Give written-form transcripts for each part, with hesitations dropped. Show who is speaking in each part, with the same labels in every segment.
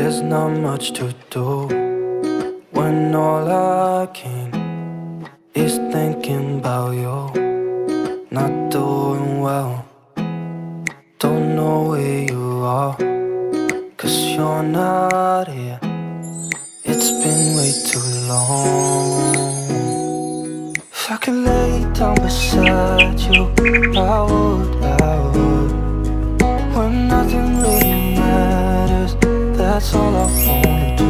Speaker 1: There's not much to do when all I can is thinking about you. Not doing well, don't know where you are, 'cause you're not here. It's been way too long. If I could lay down beside you, I would. When nothing really matters, that's all I wanna do.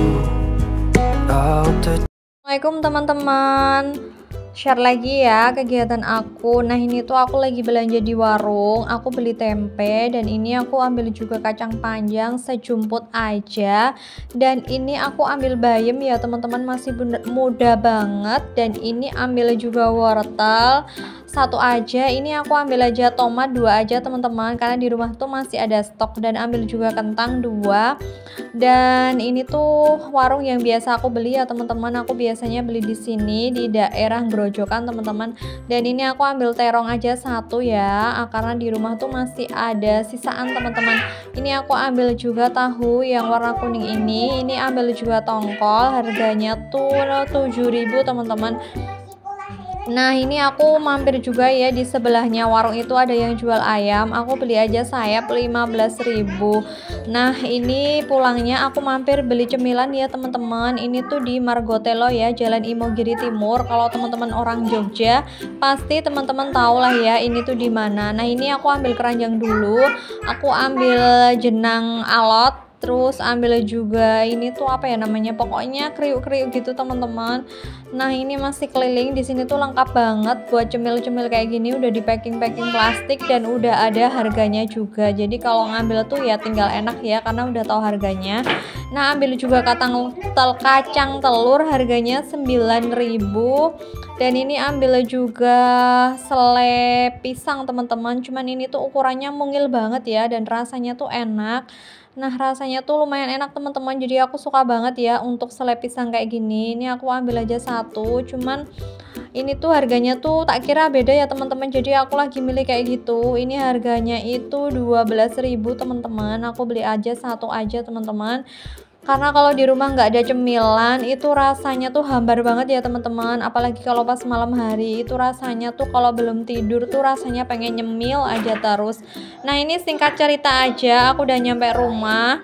Speaker 1: I hope that.
Speaker 2: Assalamualaikum teman-teman, share lagi ya kegiatan aku. Nah ini tuh aku lagi belanja di warung, aku beli tempe dan ini aku ambil juga kacang panjang sejumput aja. Dan ini aku ambil bayam ya teman-teman, masih muda banget. Dan ini ambil juga wortel satu aja, ini aku ambil aja tomat 2 aja teman-teman, karena di rumah tuh masih ada stok. Dan ambil juga kentang 2. Dan ini tuh warung yang biasa aku beli ya teman-teman, aku biasanya beli di sini di daerah Grojogan teman-teman. Dan ini aku ambil terong aja 1 ya, karena di rumah tuh masih ada sisaan teman-teman. Ini aku ambil juga tahu yang warna kuning ini ambil juga tongkol, harganya tuh 7.000 teman-teman. Nah ini aku mampir juga ya, di sebelahnya warung itu ada yang jual ayam, aku beli aja sayap 15.000. Nah ini pulangnya aku mampir beli cemilan ya teman-teman. Ini tuh di Margotelo ya, Jalan Imogiri Timur. Kalau teman-teman orang Jogja pasti teman-teman tahu lah ya ini tuh di mana. Nah ini aku ambil keranjang dulu, aku ambil jenang alot, terus ambil juga ini tuh apa ya namanya, pokoknya kriuk-kriuk gitu teman-teman. Nah ini masih keliling, di sini tuh lengkap banget buat cemil-cemil kayak gini, udah di packing plastik dan udah ada harganya juga. Jadi kalau ngambil tuh ya tinggal enak ya, karena udah tahu harganya. Nah ambil juga kacang telur, harganya 9.000. Dan ini ambil juga selai pisang teman-teman, cuman ini tuh ukurannya mungil banget ya, dan rasanya tuh enak. Nah rasanya tuh lumayan enak teman-teman, jadi aku suka banget ya untuk selai pisang kayak gini. Ini aku ambil aja 1, cuman ini tuh harganya tuh tak kira beda ya teman-teman, jadi aku lagi milih kayak gitu. Ini harganya itu 12.000 teman-teman, aku beli aja 1 aja teman-teman. Karena kalau di rumah nggak ada cemilan itu rasanya tuh hambar banget ya teman-teman, apalagi kalau pas malam hari itu rasanya tuh kalau belum tidur tuh rasanya pengen nyemil aja terus. Nah ini singkat cerita aja, aku udah nyampe rumah.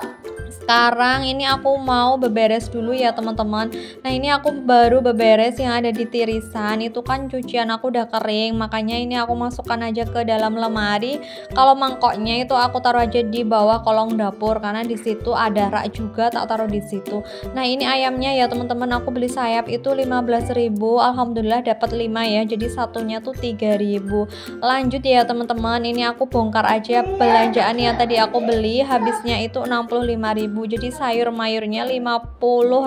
Speaker 2: Sekarang ini aku mau beberes dulu ya teman-teman. Nah ini aku baru beberes yang ada di tirisan, itu kan cucian aku udah kering, makanya ini aku masukkan aja ke dalam lemari. Kalau mangkoknya itu aku taruh aja di bawah kolong dapur, karena di situ ada rak juga, tak taruh di situ. Nah ini ayamnya ya teman-teman, aku beli sayap itu 15.000, alhamdulillah dapat 5 ya, jadi satunya tuh 3.000. Lanjut ya teman-teman, ini aku bongkar aja belanjaan yang tadi aku beli, habisnya itu 65.000. Jadi sayur mayurnya 50.000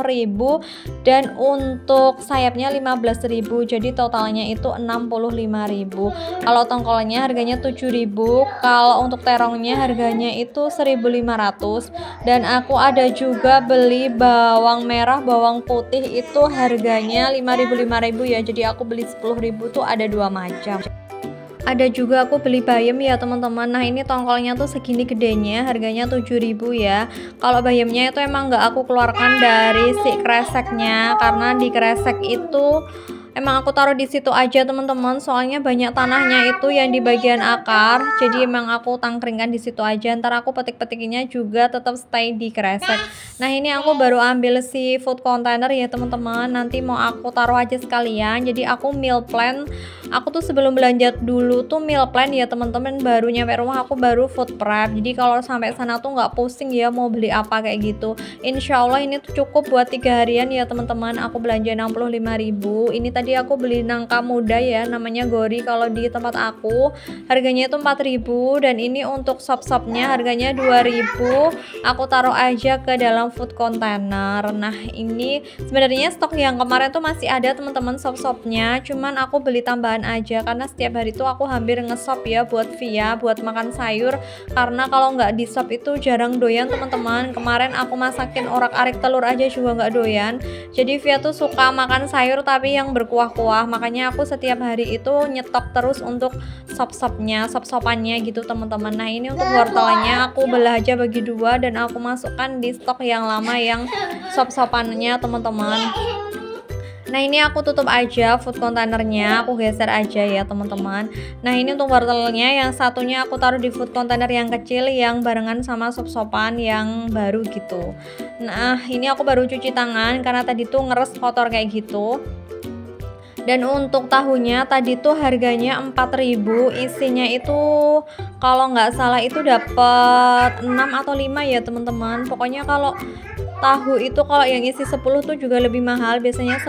Speaker 2: dan untuk sayapnya 15.000, jadi totalnya itu 65.000. Kalau tongkolnya harganya 7.000, kalau untuk terongnya harganya itu 1.500. Dan aku ada juga beli bawang merah, bawang putih itu harganya 5.000 ya, jadi aku beli 10.000 tuh ada 2 macam. Ada juga aku beli bayam ya teman-teman. Nah ini tongkolnya tuh segini gedenya, harganya 7.000 ya. Kalau bayamnya itu emang nggak aku keluarkan dari si kreseknya, karena di kresek itu emang aku taruh di situ aja teman-teman, soalnya banyak tanahnya itu yang di bagian akar, jadi emang aku tangkringkan di situ aja. Ntar aku petik-petikinya juga tetap stay di kresek. Nah ini aku baru ambil si food container ya teman-teman, nanti mau aku taruh aja sekalian. Jadi aku meal plan, aku tuh sebelum belanja dulu tuh meal plan ya teman-teman, baru nyampe rumah aku baru food prep. Jadi kalau sampai sana tuh nggak pusing ya mau beli apa kayak gitu. Insya Allah ini tuh cukup buat 3 harian ya teman-teman. Aku belanja 65.000. Ini tadi aku beli nangka muda ya, namanya gori kalau di tempat aku, harganya itu 4.000. Dan ini untuk sop-sopnya harganya 2.000, aku taruh aja ke dalam food container. Nah ini sebenarnya stok yang kemarin tuh masih ada teman-teman sop-sopnya, cuman aku beli tambahan aja karena setiap hari tuh aku hampir ngesop ya buat Via, buat makan sayur, karena kalau nggak di sop itu jarang doyan teman-teman. Kemarin aku masakin orak-arik telur aja juga nggak doyan, jadi Via tuh suka makan sayur tapi yang berkuah-kuah, makanya aku setiap hari itu nyetok terus untuk sop-sopannya gitu teman-teman. Nah ini untuk wortelnya aku belah aja bagi dua dan aku masukkan di stok yang lama yang sop-sopannya teman-teman. Nah ini aku tutup aja food containernya, aku geser aja ya teman-teman. Nah ini untuk wortelnya, yang satunya aku taruh di food container yang kecil yang barengan sama sop-sopan yang baru gitu. Nah ini aku baru cuci tangan karena tadi tuh ngeres kotor kayak gitu. Dan untuk tahunya tadi tuh harganya 4.000, isinya itu kalau nggak salah itu dapat 6 atau 5 ya teman-teman. Pokoknya kalau tahu itu kalau yang isi 10 tuh juga lebih mahal, biasanya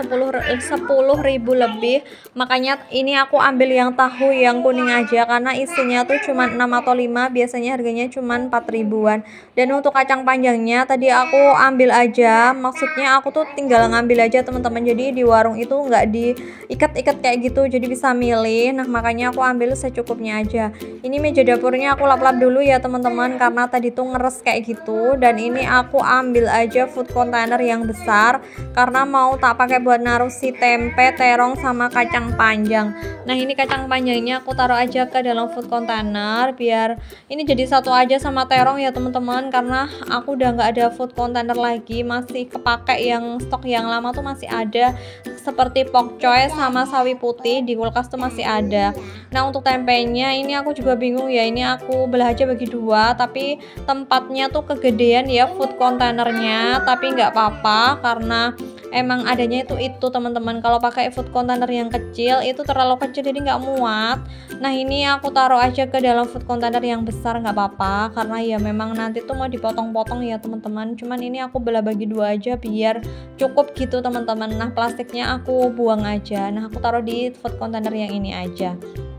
Speaker 2: 10.000 lebih. Makanya ini aku ambil yang tahu yang kuning aja karena isinya tuh cuma 6 atau 5, biasanya harganya cuma 4.000-an. Dan untuk kacang panjangnya tadi aku ambil aja, maksudnya aku tuh tinggal ngambil aja teman-teman. Jadi di warung itu nggak diikat-ikat kayak gitu, jadi bisa milih. Nah makanya aku ambil secukupnya aja. Ini meja dapurnya aku lap-lap dulu ya teman-teman karena tadi tuh ngeres kayak gitu. Dan ini aku ambil aja food container yang besar karena mau tak pakai buat naruh si tempe, terong sama kacang panjang. Nah ini kacang panjangnya aku taruh aja ke dalam food container biar ini jadi satu aja sama terong ya teman-teman, karena aku udah nggak ada food container lagi, masih kepake yang stok yang lama tuh masih ada, seperti pokcoy sama sawi putih di kulkas tuh masih ada. Nah untuk tempenya ini aku juga bingung ya, ini aku belah aja bagi dua tapi tempatnya tuh kegedean ya food containernya, tapi nggak apa-apa karena emang adanya itu teman-teman. Kalau pakai food container yang kecil itu terlalu kecil jadi nggak muat. Nah ini aku taruh aja ke dalam food container yang besar, nggak apa-apa karena ya memang nanti tuh mau dipotong-potong ya teman-teman. Cuman ini aku belah bagi dua aja biar cukup gitu teman-teman. Nah plastiknya aku buang aja. Nah aku taruh di food container yang ini aja.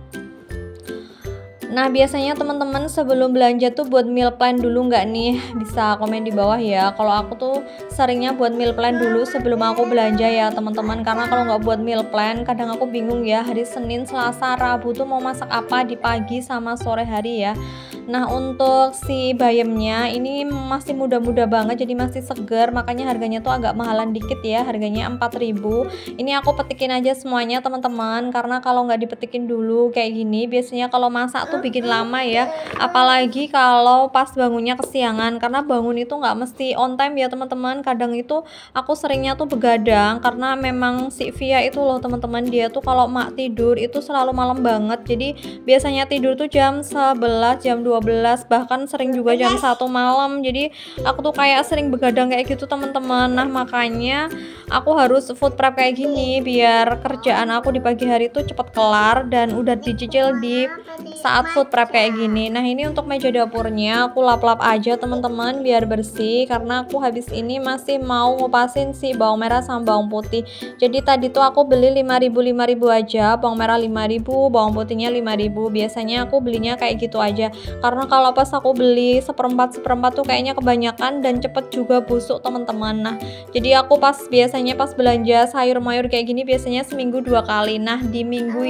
Speaker 2: Nah biasanya teman-teman sebelum belanja tuh buat meal plan dulu nggak nih? Bisa komen di bawah ya. Kalau aku tuh seringnya buat meal plan dulu sebelum aku belanja ya teman-teman. Karena kalau nggak buat meal plan kadang aku bingung ya, hari Senin, Selasa, Rabu tuh mau masak apa di pagi sama sore hari ya. Nah untuk si bayamnya ini masih muda-muda banget, jadi masih segar, makanya harganya tuh agak mahalan dikit ya, harganya 4.000. Ini aku petikin aja semuanya teman-teman, karena kalau nggak dipetikin dulu kayak gini biasanya kalau masak tuh bikin lama ya, apalagi kalau pas bangunnya kesiangan, karena bangun itu nggak mesti on time ya teman-teman. Kadang itu aku seringnya tuh begadang karena memang si Via itu loh teman-teman, dia tuh kalau mak tidur itu selalu malam banget, jadi biasanya tidur tuh jam 11, jam 12, bahkan sering juga jam 1 malam. Jadi aku tuh kayak sering begadang kayak gitu teman-teman. Nah makanya aku harus food prep kayak gini biar kerjaan aku di pagi hari tuh cepet kelar dan udah dicicil di saat food prep kayak gini. Nah ini untuk meja dapurnya aku lap-lap aja teman-teman biar bersih, karena aku habis ini masih mau ngupasin si bawang merah sama bawang putih. Jadi tadi tuh aku beli 5.000 aja, bawang merah 5.000, bawang putihnya 5.000. Biasanya aku belinya kayak gitu aja, karena kalau pas aku beli seperempat tuh kayaknya kebanyakan dan cepet juga busuk teman-teman. Nah jadi aku biasanya pas belanja sayur mayur kayak gini biasanya seminggu 2 kali. Nah di minggu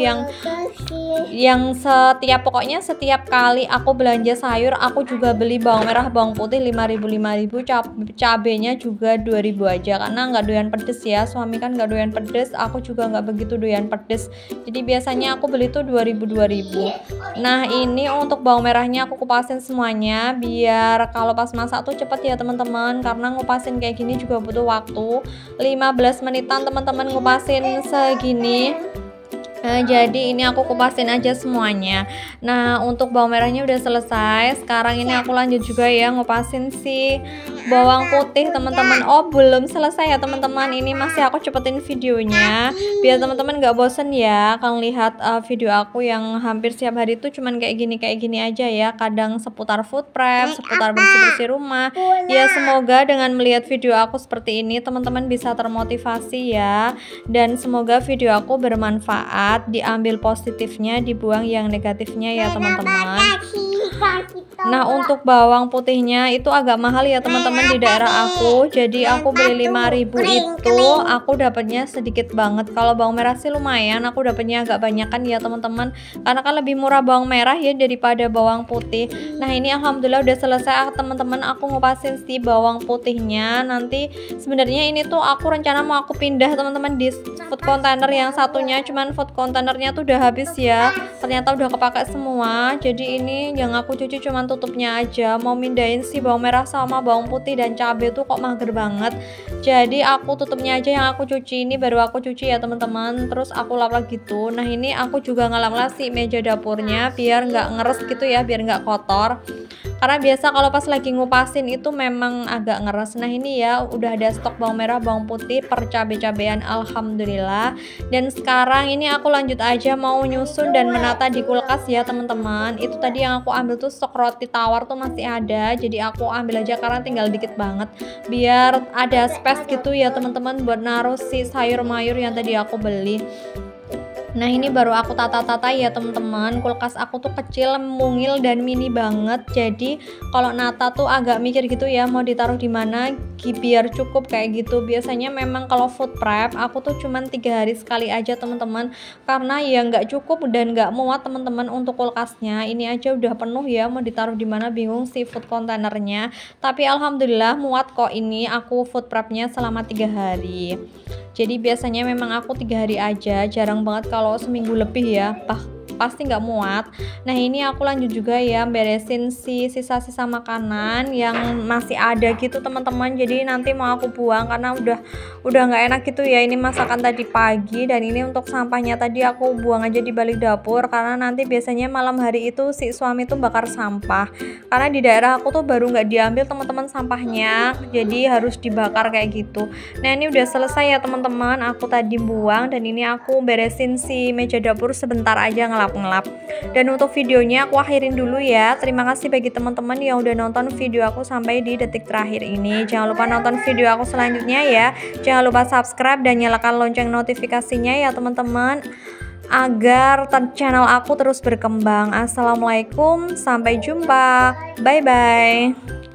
Speaker 2: yang pokoknya setiap kali aku belanja sayur aku juga beli bawang merah bawang putih 5.000, cabenya juga 2.000 aja karena nggak doyan pedes ya, suami kan nggak doyan pedes, aku juga nggak begitu doyan pedes, jadi biasanya aku beli tuh 2.000. Nah ini untuk bawang merahnya aku kupasin semuanya biar kalau pas masak tuh cepet ya teman-teman, karena ngupasin kayak gini juga butuh waktu 15 menitan teman-teman ngupasin segini. Nah, jadi ini aku kupasin aja semuanya. Nah untuk bawang merahnya udah selesai. Sekarang ini aku lanjut juga ya ngupasin si bawang putih teman-teman. Oh belum selesai ya teman-teman, ini masih aku cepetin videonya biar teman-teman gak bosen ya kalau lihat video aku yang hampir setiap hari itu cuman kayak gini aja ya. Kadang seputar food prep, seputar bersih-bersih rumah. Ya semoga dengan melihat video aku seperti ini teman-teman bisa termotivasi ya, dan semoga video aku bermanfaat, diambil positifnya, dibuang yang negatifnya ya teman-teman. Nah untuk bawang putihnya itu agak mahal ya teman-teman di daerah aku, jadi aku beli 5.000 itu aku dapatnya sedikit banget. Kalau bawang merah sih lumayan, aku dapatnya agak banyakan ya teman-teman, karena kan lebih murah bawang merah ya daripada bawang putih. Nah ini alhamdulillah udah selesai teman-teman, aku ngupasin si bawang putihnya. Nanti sebenarnya ini tuh aku rencana mau aku pindah teman-teman di food container yang satunya, cuman food containernya tuh udah habis ya, ternyata udah kepakai semua. Jadi ini yang aku cuci cuman tutupnya aja, mau mindahin si bawang merah sama bawang putih dan cabai tuh kok mager banget, jadi aku tutupnya aja yang aku cuci. Ini baru aku cuci ya teman-teman, terus aku lap-lap gitu. Nah ini aku juga ngelap-ngelap si meja dapurnya biar nggak ngeres gitu ya, biar nggak kotor, karena biasa kalau pas lagi ngupasin itu memang agak ngeres. Nah ini ya udah ada stok bawang merah bawang putih per cabai-cabean alhamdulillah. Dan sekarang ini aku lanjut aja mau nyusun dan menata di kulkas ya teman-teman. Itu tadi yang aku ambil tuh stok roti tawar tuh masih ada, jadi aku ambil aja karena tinggal dikit banget biar ada space gitu ya teman-teman buat naruh si sayur mayur yang tadi aku beli. Nah ini baru aku tata-tata ya teman-teman, kulkas aku tuh kecil, mungil dan mini banget, jadi kalau nata tuh agak mikir gitu ya mau ditaruh di mana biar cukup kayak gitu. Biasanya memang kalau food prep aku tuh cuman 3 hari sekali aja teman-teman, karena ya nggak cukup dan nggak muat teman-teman untuk kulkasnya. Ini aja udah penuh ya, mau ditaruh di mana bingung si food containernya, tapi alhamdulillah muat kok. Ini aku food prepnya selama 3 hari. Jadi biasanya memang aku 3 hari aja, jarang banget kalau seminggu lebih ya, pasti nggak muat. Nah ini aku lanjut juga ya beresin si sisa-sisa makanan yang masih ada gitu teman-teman, jadi nanti mau aku buang karena udah nggak enak gitu ya. Ini masakan tadi pagi, dan ini untuk sampahnya tadi aku buang aja di balik dapur, karena nanti biasanya malam hari itu si suami tuh bakar sampah, karena di daerah aku tuh baru nggak diambil teman-teman sampahnya, jadi harus dibakar kayak gitu. Nah ini udah selesai ya teman-teman, aku tadi buang, dan ini aku beresin si meja dapur sebentar aja ngelap. Dan untuk videonya aku akhirin dulu ya. Terima kasih bagi teman-teman yang udah nonton video aku sampai di detik terakhir ini. Jangan lupa nonton video aku selanjutnya ya. Jangan lupa subscribe dan nyalakan lonceng notifikasinya ya teman-teman, agar channel aku terus berkembang. Assalamualaikum, sampai jumpa, bye bye.